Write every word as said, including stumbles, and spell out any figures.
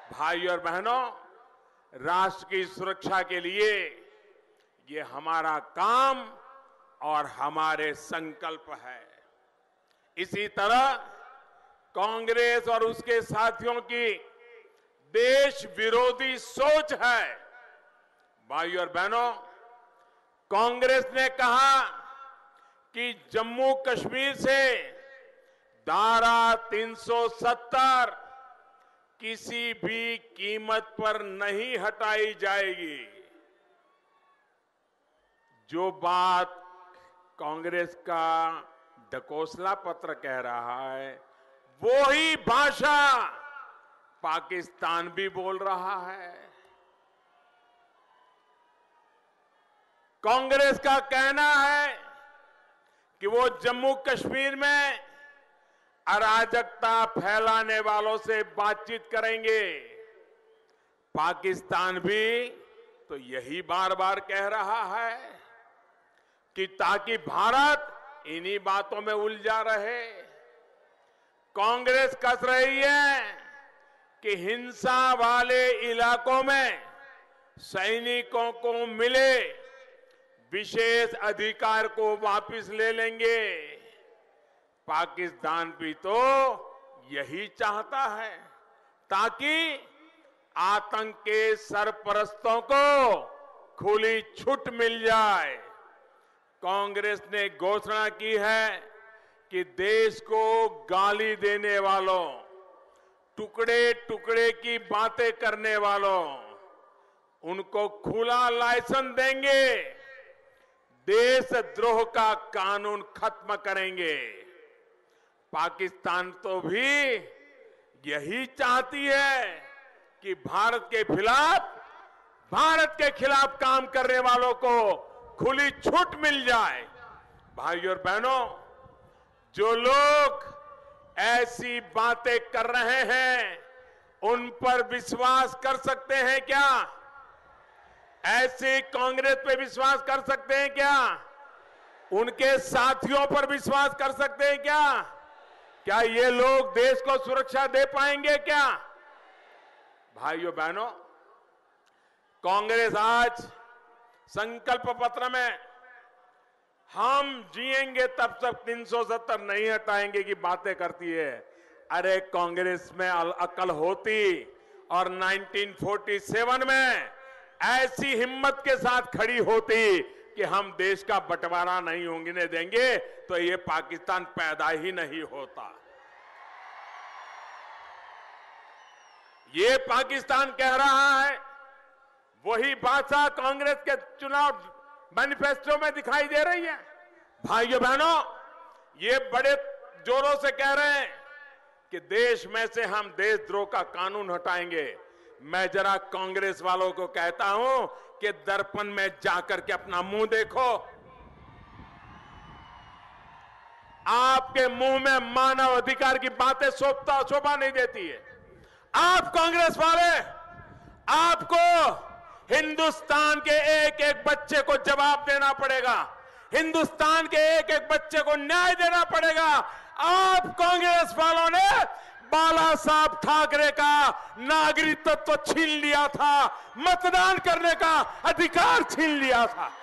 भाई और बहनों, राष्ट्र की सुरक्षा के लिए ये हमारा काम और हमारे संकल्प है। इसी तरह कांग्रेस और उसके साथियों की देश विरोधी सोच है। भाई और बहनों, कांग्रेस ने कहा कि जम्मू कश्मीर से धारा तीन सौ सत्तर किसी भी कीमत पर नहीं हटाई जाएगी। जो बात कांग्रेस का ढकोसला पत्र कह रहा है, वो ही भाषा पाकिस्तान भी बोल रहा है। कांग्रेस का कहना है कि वो जम्मू कश्मीर में अराजकता फैलाने वालों से बातचीत करेंगे। पाकिस्तान भी तो यही बार बार कह रहा है कि ताकि भारत इन्हीं बातों में उलझा रहे। कांग्रेस कस रही है कि हिंसा वाले इलाकों में सैनिकों को मिले विशेष अधिकार को वापस ले लेंगे। पाकिस्तान भी तो यही चाहता है ताकि आतंक के सरपरस्तों को खुली छूट मिल जाए। कांग्रेस ने घोषणा की है कि देश को गाली देने वालों, टुकड़े टुकड़े की बातें करने वालों, उनको खुला लाइसेंस देंगे, देशद्रोह का कानून खत्म करेंगे। पाकिस्तान तो भी यही चाहती है कि भारत के खिलाफ भारत के खिलाफ काम करने वालों को खुली छूट मिल जाए। भाइयों और बहनों, जो लोग ऐसी बातें कर रहे हैं उन पर विश्वास कर सकते हैं क्या? ऐसी कांग्रेस पे विश्वास कर सकते हैं क्या? उनके साथियों पर विश्वास कर सकते हैं क्या? क्या ये लोग देश को सुरक्षा दे पाएंगे क्या? भाइयों बहनों, कांग्रेस आज संकल्प पत्र में हम जिएंगे तब तक तीन सौ सत्तर नहीं हटाएंगे की बातें करती है। अरे कांग्रेस में अकल होती और उन्नीस सौ सैंतालीस में ऐसी हिम्मत के साथ खड़ी होती कि हम देश का बंटवारा नहीं होने देंगे तो ये पाकिस्तान पैदा ही नहीं होता। ये पाकिस्तान कह रहा है, वही भाषा कांग्रेस के चुनाव मैनिफेस्टो में दिखाई दे रही है। भाइयों बहनों, ये बड़े जोरों से कह रहे हैं कि देश में से हम देशद्रोह का कानून हटाएंगे। मैं जरा कांग्रेस वालों को कहता हूं कि दर्पण में जाकर के अपना मुंह देखो। आपके मुंह में मानव अधिकार की बातें शोभता शोभा नहीं देती है। आप कांग्रेस वाले, आपको हिंदुस्तान के एक एक बच्चे को जवाब देना पड़ेगा, हिंदुस्तान के एक एक बच्चे को न्याय देना पड़ेगा। आप कांग्रेस वालों ने बाला साहब ठाकरे का नागरिकत्व तो छीन लिया था, मतदान करने का अधिकार छीन लिया था।